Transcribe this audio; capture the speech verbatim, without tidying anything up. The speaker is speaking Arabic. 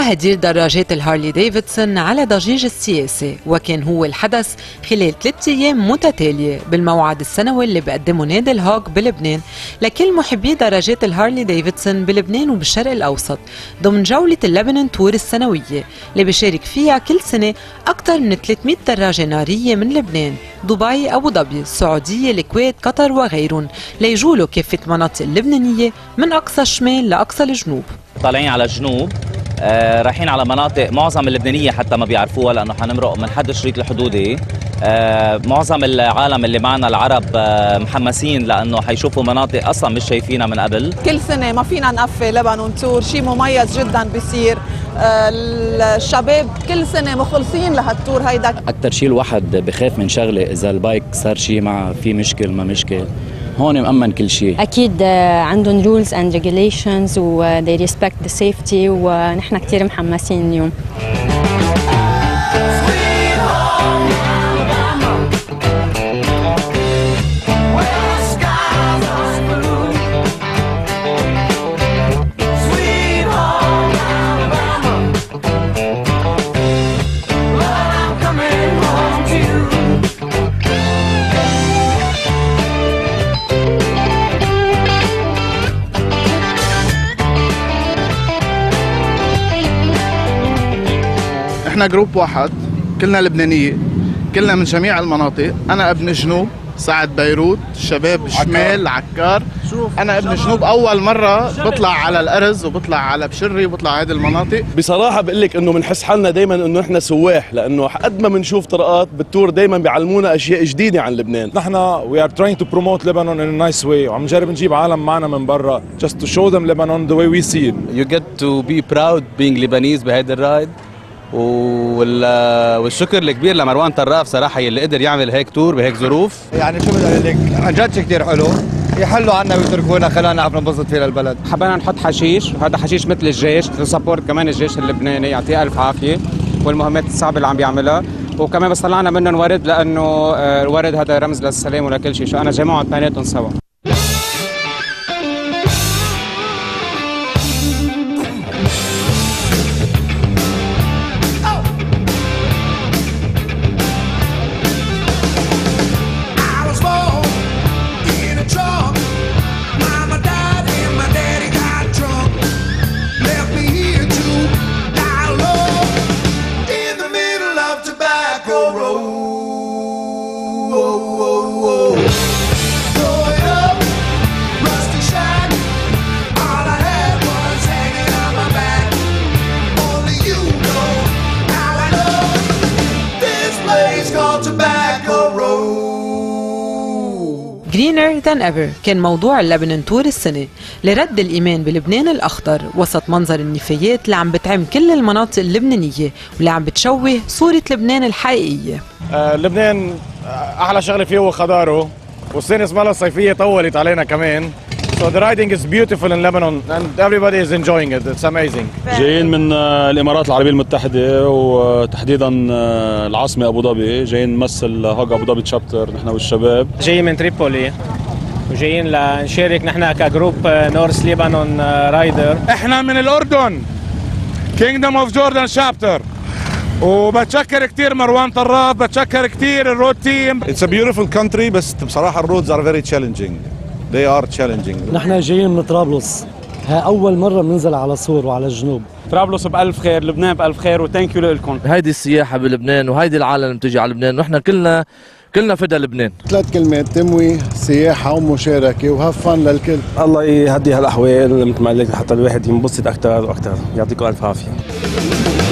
تهدير دراجات الهارلي ديفيدسون على ضجيج السياسي، وكان هو الحدث خلال ثلاث أيام متتالية بالموعد السنوي اللي بقدمه نادي الهوك بلبنان لكل محبي دراجات الهارلي ديفيدسون بلبنان وبالشرق الأوسط ضمن جولة اللبنان تور السنوية اللي بيشارك فيها كل سنة أكثر من ثلاثمئة دراجة نارية من لبنان، دبي، أبو ظبي، السعودية، الكويت، قطر وغيرهم ليجولوا كافة المناطق اللبنانية من أقصى الشمال لأقصى الجنوب. طالعين على الجنوب، آه رايحين على مناطق معظم اللبنانيه حتى ما بيعرفوها لانه حنمرق من حد الشريط الحدودي. آه معظم العالم اللي معنا العرب آه محمسين لانه حيشوفوا مناطق اصلا مش شايفينها من قبل. كل سنه ما فينا نقفل لبنان تور، شيء مميز جدا بيصير. آه الشباب كل سنه مخلصين لهالتور هيدا. اكثر شيء الواحد بخاف من شغله اذا البايك صار شيء معه في مشكل ما مشكل، هون مأمن كل شيء. أكيد عندهم rules and regulations و they respect the safety ونحن كتير محمسين اليوم. احنا جروب واحد، كلنا لبنانية، كلنا من جميع المناطق. انا ابن جنوب سعد بيروت، الشباب شمال عكار. انا ابن جنوب، اول مرة بطلع على الارز وبطلع على بشري وبطلع هذه المناطق. بصراحة بقول لك انه بنحس حالنا دائما انه احنا سواح، لانه قد ما بنشوف طرقات بالتور دائما بيعلمونا اشياء جديدة عن لبنان. نحن we are trying to promote Lebanon in a nice way، وعم نجرب نجيب عالم معنا من برا just to show them Lebanon the way we see it. You get to be proud being Lebanese بهيدا الرايد، والشكر الكبير لمروان طراف صراحه اللي قدر يعمل هيك تور بهيك ظروف. يعني شو بدي اقول لك، عن جد شيء كثير حلو، يحلوا عنا ويتركونا خلينا نعرف ننبسط فيه للبلد. حبينا نحط حشيش، وهذا حشيش مثل الجيش لسبورت كمان الجيش اللبناني، يعطيه الف عافيه والمهمات الصعبه اللي عم بيعملها، وكمان بس طلعنا منهم ورد لانه الورد هذا رمز للسلام ولكل شيء، شو انا جمعهم اثنيناتهم سوا. Greener than ever كان موضوع اللبنان تور السنة لرد الإيمان بلبنان الأخضر وسط منظر النفايات اللي عم بتعم كل المناطق اللبنانية واللي عم بتشوه صورة لبنان الحقيقية. آه لبنان أحلى شغلة فيه هو خضاره، والسنة اسمها الصيفية طولت علينا كمان. So the riding is beautiful in Lebanon and everybody is enjoying it. It's amazing. جايين من الإمارات العربية المتحدة وتحديدا العاصمة أبو ظبي، جايين نمثل هوك أبو ظبي تشابتر نحن والشباب. جايين من تريبولي وجايين لنشارك نحن كجروب نورث ليبانون رايدر. احنا من الأردن Kingdom of Jordan Chapter، وبتشكر كثير مروان طراف، بتشكر كثير الرود تيم. It's a beautiful country بس بصراحة الرودز are very challenging. They are challenging. نحن جايين من طرابلس، ها أول مرة بننزل على صور وعلى الجنوب. طرابلس بألف خير، لبنان بألف خير، وثانك يو لكم. هيدي السياحة بلبنان وهيدي العالم اللي بتجي على لبنان، ونحن كلنا كلنا فدا لبنان. ثلاث كلمات: تمويه، سياحة، ومشاركة، وهاف فن للكل. الله يهدي هالأحوال مثل ما قلت حتى الواحد ينبسط أكثر وأكثر. يعطيكم ألف عافية.